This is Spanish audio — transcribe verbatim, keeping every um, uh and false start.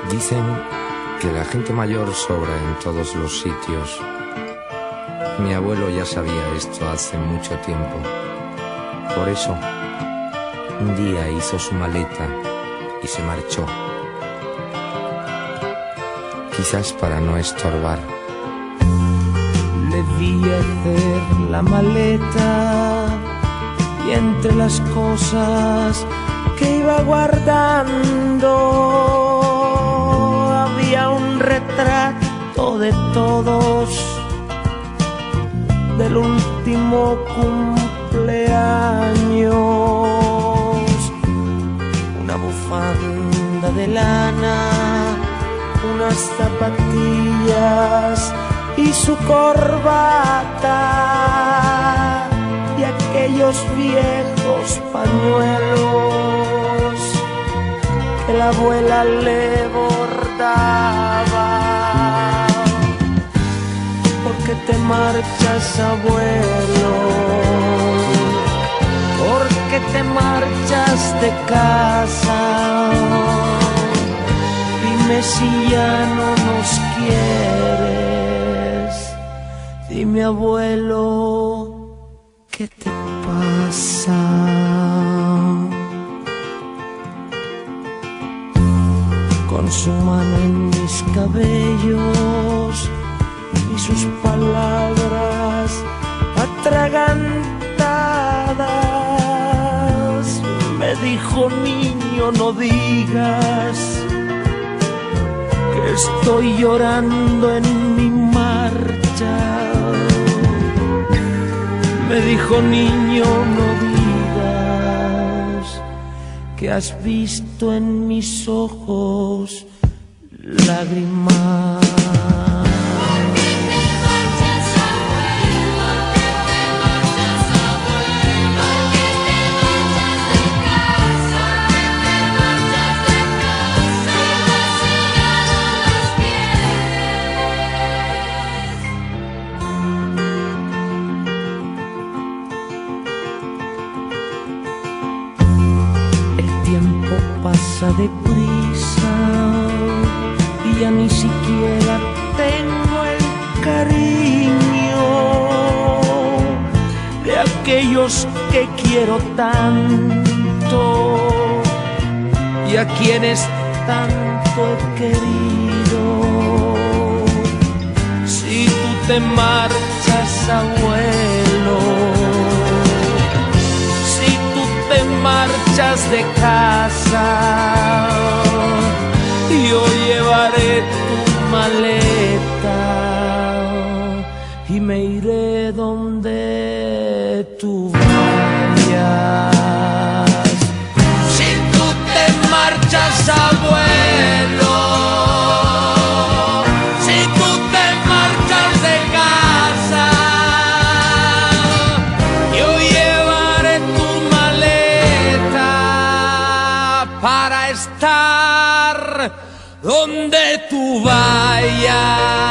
Dicen que la gente mayor sobra en todos los sitios. Mi abuelo ya sabía esto hace mucho tiempo. Por eso, un día hizo su maleta y se marchó. Quizás para no estorbar. Le vi hacer la maleta y entre las cosas que iba guardando había un retrato de todos del último cumpleaños, una bufanda de lana, unas zapatillas y su corbata y aquellos viejos pañuelos que la abuela le bordaba. ¿Por qué te marchas, abuelo? ¿Por qué te marchas de casa? Dime si ya no nos quieres. Dime, abuelo, ¿qué te pasa? Con su mano en mis cabellos y sus palabras atragantadas me dijo: niño, no digas que estoy llorando en mi marcha. Me dijo: niño, no digas que has visto en mis ojos lágrimas. El tiempo pasa deprisa y ya ni siquiera tengo el cariño de aquellos que quiero tanto y a quienes tanto he querido. Si tú te marchas, abuelo, si tú te marchas de casa, yo llevaré tu maleta y me iré donde tú vayas. Si tú te marchas, abuelo, si tú te marchas de casa, yo llevaré tu maleta para estar donde tú vayas.